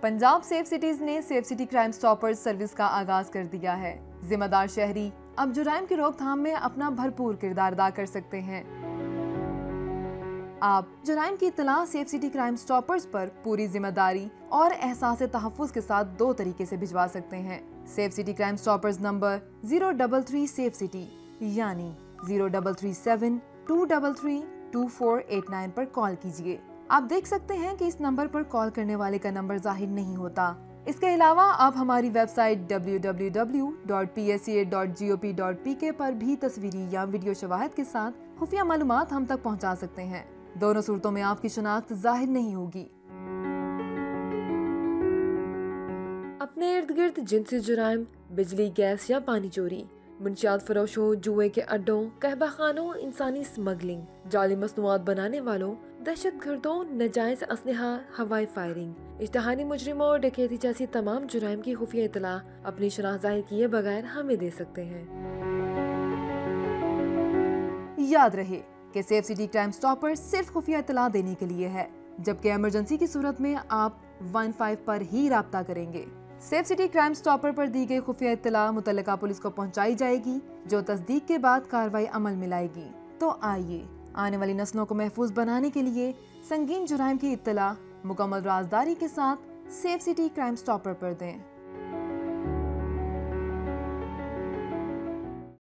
Punjab safe cities ने safe city crime stoppers service का आगाज कर दिया है। जिम्मेदार शहरी अब जुराइम की रोकथाम में अपना भरपूर किरदार अदा कर सकते हैं। आप जुराइम की इत्तला सेफ सिटी क्राइम स्टॉपर्स पर पूरी जिम्मेदारी और एहसास तहफ़्फ़ुज़ के साथ 2 तरीके से भिजवा सकते हैं। Safe city crime stoppers number 033 safe city यानी 0337 233 2489 पर कॉल कीजिए। आप देख सकते हैं कि इस नंबर पर कॉल करने वाले का नंबर जाहिर नहीं होता। इसके अलावा आप हमारी वेबसाइट www.psa.gop.pk पर भी तस्वीरी या वीडियो शवाहिद के साथ खुफिया मालूमात हम तक पहुंचा सकते हैं। दोनों सूरतों में आपकी शनाख्त जाहिर नहीं होगी। अपने इर्द गिर्द जिनसी जुराइम, बिजली, गैस या पानी चोरी, मुंशियात फरोशों, जुए के अड्डों, कहबा खानों, इंसानी स्मगलिंग, जाली मसनूआत बनाने वालों, दहशत गर्दों, नजायज असलहा, हवाई फायरिंग, इश्तहानी मुजरिमों और डकैती जैसी तमाम जुराइम की खुफिया इत्तला अपनी शनाख्त जाहिर किए बगैर हमें दे सकते हैं। याद रहे कि सेफ सिटी क्राइम स्टॉपर सिर्फ खुफिया इत्तला देने के लिए है, जबकि इमरजेंसी की सूरत में आप 15 पर ही राब्ता करेंगे। सेफ सिटी क्राइम स्टॉपर पर दी गई खुफिया इत्तला मुतल्लिका पुलिस को पहुंचाई जाएगी, जो तस्दीक के बाद कार्रवाई अमल में लाएगी। तो आइए आने वाली नस्लों को महफूज बनाने के लिए संगीन जुराइम की इत्तला मुकम्मल राजदारी के साथ सेफ सिटी क्राइम स्टॉपर पर दें।